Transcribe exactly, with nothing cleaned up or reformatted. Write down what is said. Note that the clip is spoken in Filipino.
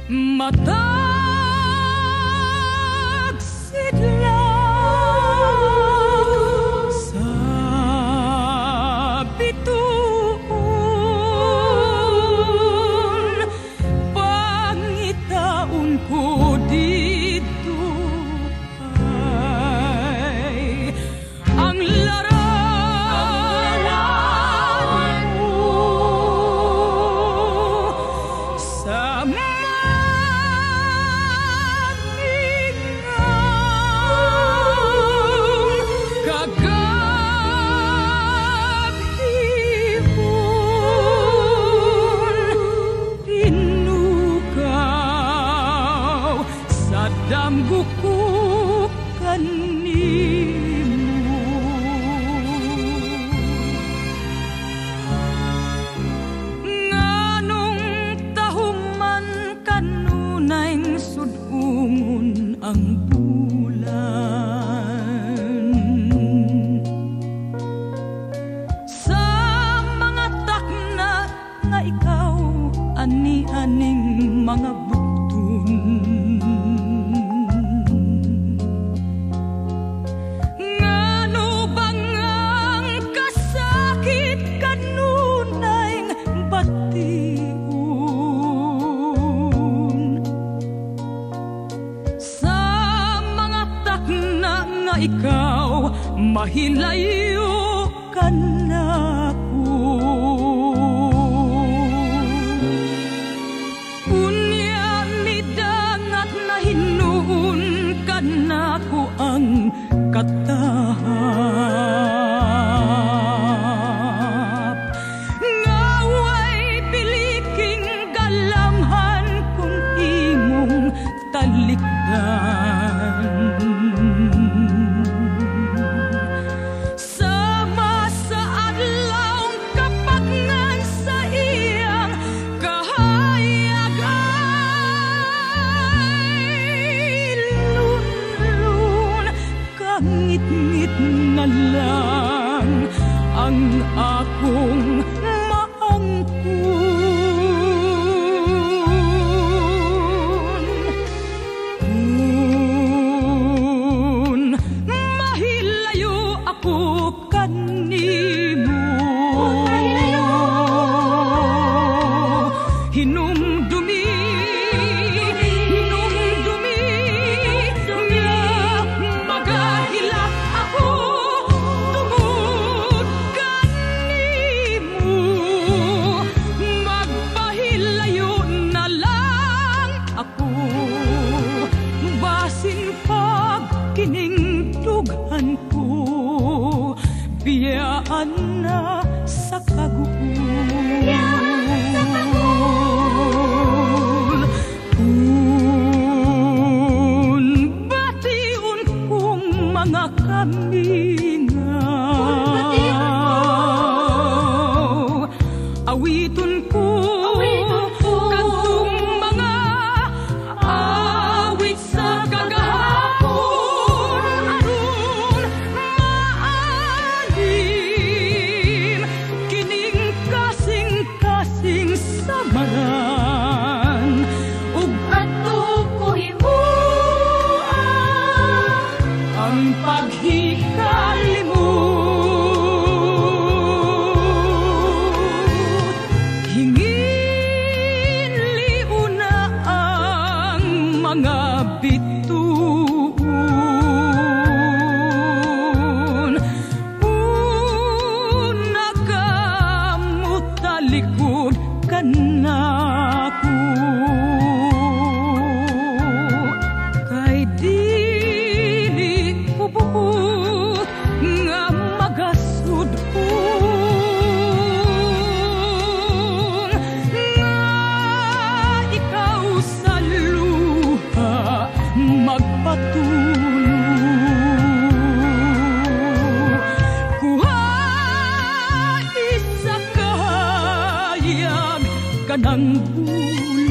matag sidlaw sa bituon, pangitaon ko dito ay ang larawan mo sa damgo ko kanimo. Nganong tahuman kanunay sudungon ang bulan sa mga takna nga ikaw ani-aning mga bugtun. Ikaw mahilayo ka na ko, unya midangat na hinuon ka na ko ang katahap, ngaway piliking galamhan kung imong talikdan. Ngit-ngit na lang ang akong maangkon. Kung mahilayo ako kanimo, hinumdumi kiningtughan ko, biyaan na sa kaguol. Kung batiun kong mga kamingaw, awitun ko kantong mga awit sa kagahapon. Samaran ug ato ko himuan ang paghigalimot. Hingin liuna ang mga bituon, una ka mo talikod kanaku, kay dili ko buot nga magasudon, nga ikaw sa luha magpatuloy. Kuha isa kahayag kanang bulan.